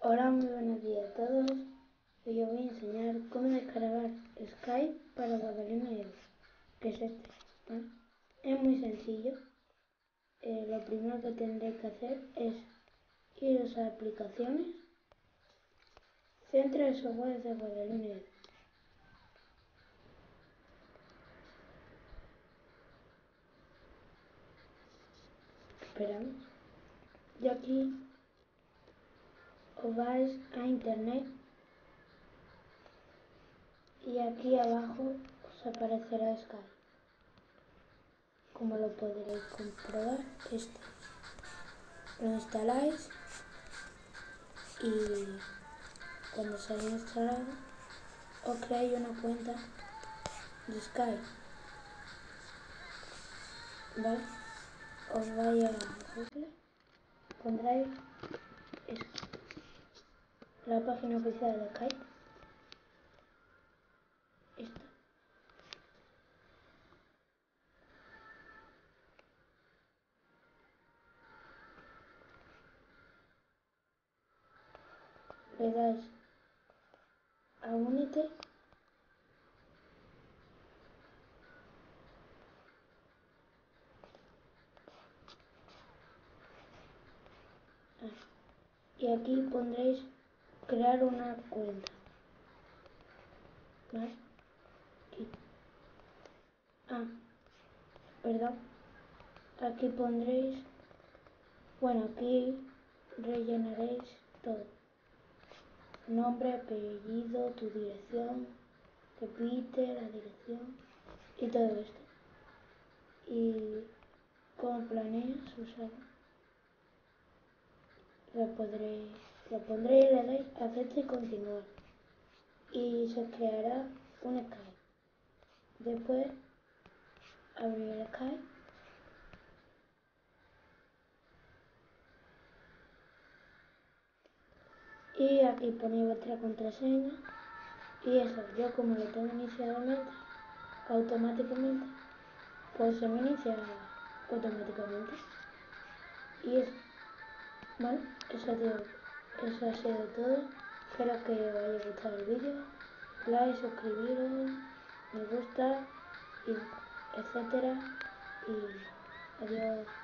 Hola, muy buenos días a todos. Hoy os voy a enseñar cómo descargar Skype para Guadalina Edu, que es este, ¿vale? Es muy sencillo. Lo primero que tendréis que hacer es iros a aplicaciones, centro de software de Guadalina Edu. Esperamos. Y aquí os vais a internet y aquí abajo os aparecerá Skype. Como lo podréis comprobar, lo instaláis y cuando se haya instalado os creáis una cuenta de Skype, ¿vale? Os vais a Google, pondréis la página oficial de Skype, esta. Le dais a Únete y aquí pondréis crear una cuenta, ¿vale? Aquí. Perdón, aquí pondréis, aquí rellenaréis todo: nombre, apellido, tu dirección, repite la dirección y todo esto. Y cómo planeas usarlo. Lo pondréis y le dais a aceptar y continuar. Y se creará un Skype. Después abrir el Skype y aquí ponéis vuestra contraseña y eso. Yo, como lo tengo inicialmente, automáticamente, pues se me inicia automáticamente. Y eso, ¿vale? Eso ha sido todo. Espero que os haya gustado el vídeo. Like, suscribiros, me gusta, etcétera. Y adiós.